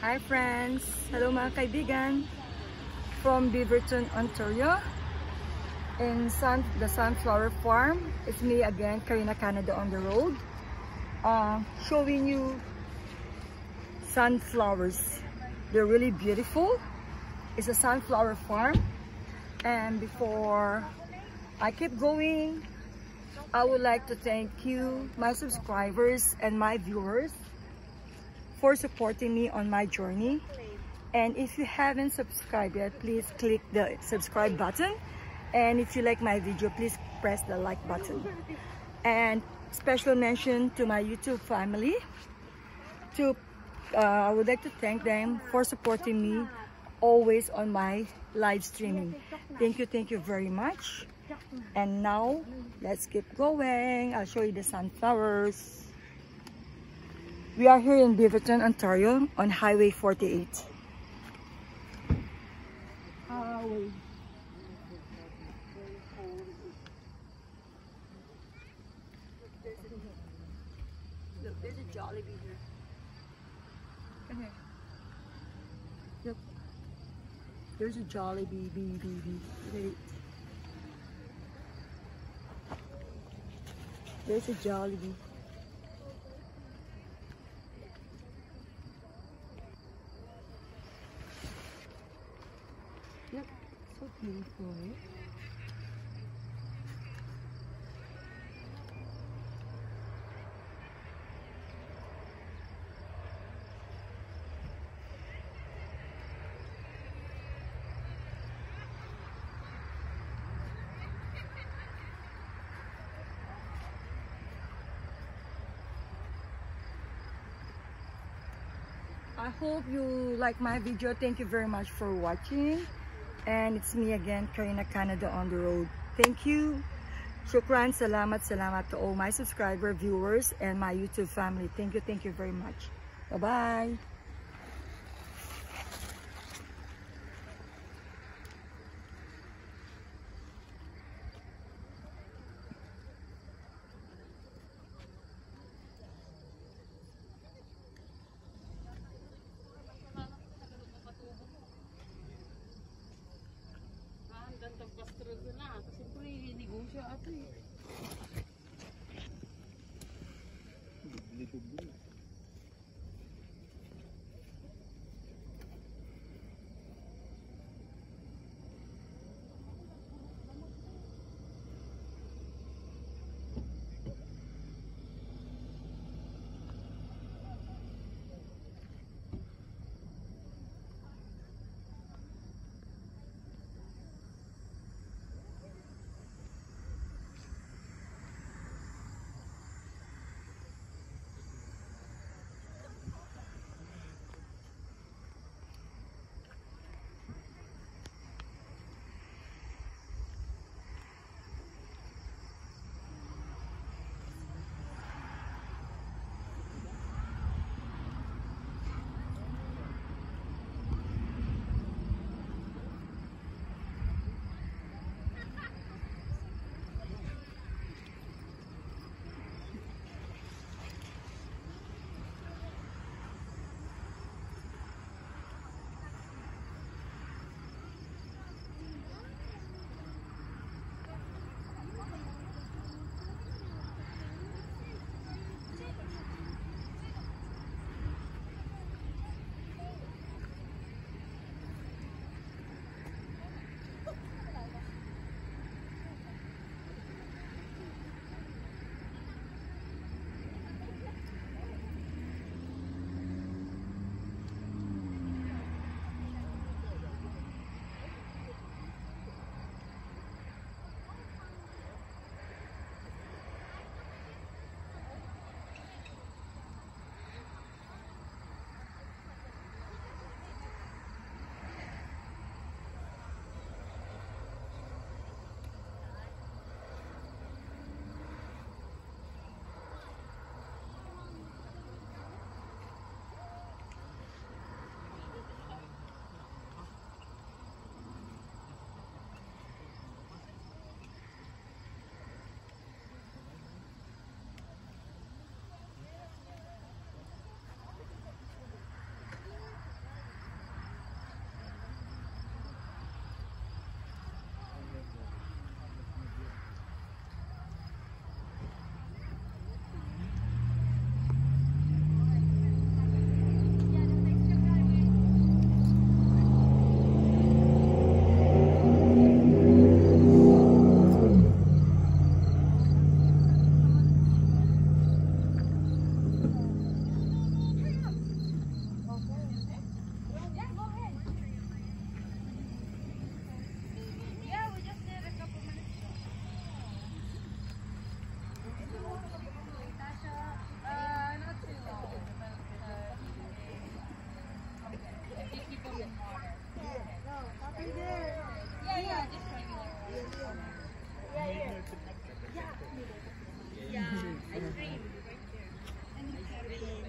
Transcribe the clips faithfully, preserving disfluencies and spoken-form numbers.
Hi friends! Hello mga kaibigan! From Beaverton, Ontario in Sun, the Sunflower Farm. It's me again, Karina Canada on the road, uh, showing you sunflowers. They're really beautiful. It's a sunflower farm, and before I keep going, I would like to thank you, my subscribers and my viewers, for supporting me on my journey. And if you haven't subscribed yet, please click the subscribe button, and if you like my video, please press the like button. And special mention to my YouTube family. To uh, I would like to thank them for supporting me always on my live streaming. Thank you, thank you very much. And now let's keep going. I'll show you the sunflowers. We are here in Beaverton, Ontario on Highway forty-eight. Highway. Look, there's a Jollibee here. Come here. Look. There's a Jollibee, bee, bee, bee. Wait. There's a Jollibee. Yep, so beautiful. I hope you like my video. Thank you very much for watching. And it's me again, Karina Canada on the road. Thank you. Shukran, salamat, salamat to all my subscriber, viewers, and my YouTube family. Thank you, thank you very much. Bye-bye. Yeah, yeah, just regular. Yeah, yeah. Yeah, ice cream right there. And ice cream.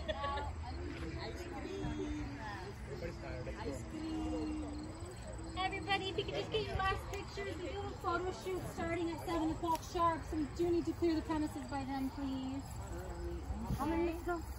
Ice cream. Everybody, if you could just get your last pictures, we do a photo shoot starting at seven o'clock sharp, so we do need to clear the premises by then, please. How many minutes ago?